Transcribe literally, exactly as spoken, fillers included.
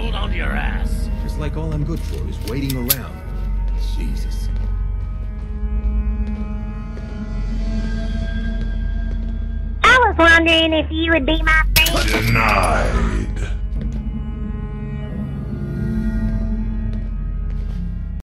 hold on to your ass. It's like all I'm good for is waiting around. Jesus. I was wondering if you would be my friend. Denied.